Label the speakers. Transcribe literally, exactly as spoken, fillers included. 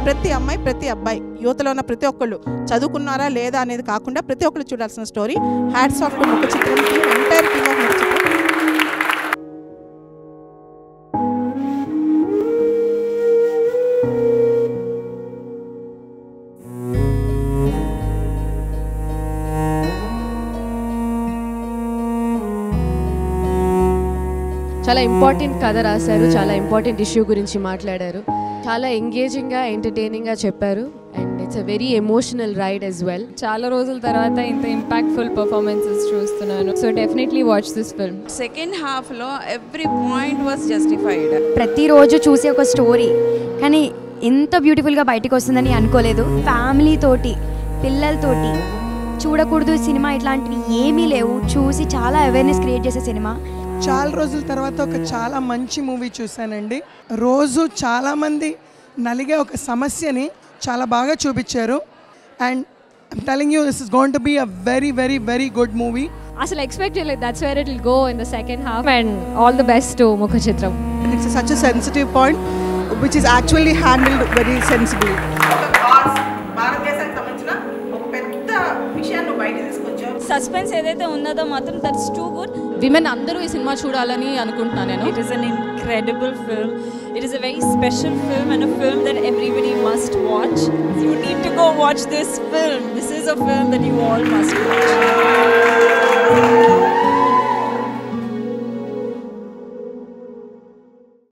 Speaker 1: ప్రతి అమ్మాయి ప్రతి అబ్బాయి యువతలో ఉన్న ప్రతి ఒక్కళ్ళు చదువుకున్నారా లేదా అనేది కాకుండా ప్రతి ఒక్కళ్ళు చూడాల్సిన story. Hats off to Mukhachitram team, entire team of Mukhachitram.
Speaker 2: చాలా ఇంపార్టెంట్ కథ రాశారు, చాలా ఇంపార్టెంట్ ఇష్యూ గురించి మాట్లాడారు, చాలా ఎంగేజింగ్గా ఎంటర్టైనింగ్గా చెప్పారు. And it's a very emotional ride as well.
Speaker 3: చాలా రోజుల తర్వాత ఇంత ఇంపాక్ట్ఫుల్ పర్ఫార్మెన్సెస్ చూస్తున్నాను. So definitely watch this film.
Speaker 4: Second హాఫ్లో ఎవ్రీ పాయింట్ వాజ్ జస్టిఫైడ్.
Speaker 5: ప్రతిరోజు చూసే ఒక స్టోరీ కానీ ఇంత బ్యూటిఫుల్గా బయటకు వస్తుందని అనుకోలేదు. ఫ్యామిలీ తోటి పిల్లలతోటి చూడకూడదు సినిమా ఇట్లాంటివి ఏమీ లేవు, చూసి చాలా అవేర్నెస్ క్రియేట్ చేసే సినిమా.
Speaker 6: చాలా రోజుల తర్వాత ఒక చాలా మంచి మూవీ చూశానండి. రోజు చాలామంది నలిగే ఒక సమస్యని చాలా బాగా చూపించారు. And I'm telling you this is going to be a very very very good movie.
Speaker 3: అసలు ఎక్స్పెక్ట్ చేయలేదు. That's where it will go in the second half. And all the best to Mukhachitram.
Speaker 1: It's such a sensitive point which is actually handled very sensible. భారతదేశానికి సంబంధించిన ఒక పెద్ద విషయాన్ని బయట తీసుకొచ్చారు.
Speaker 7: Suspense ఏదైతే ఉన్నదో మాత్రం దట్స్ టూ గుడ్.
Speaker 8: విమెన్ అందరూ ఈ సినిమా చూడాలని అనుకుంటున్నాను నేను.
Speaker 7: It is an incredible film. It is a very special film and a film that everybody must watch. You need to go watch this film. This is a film that you all must watch.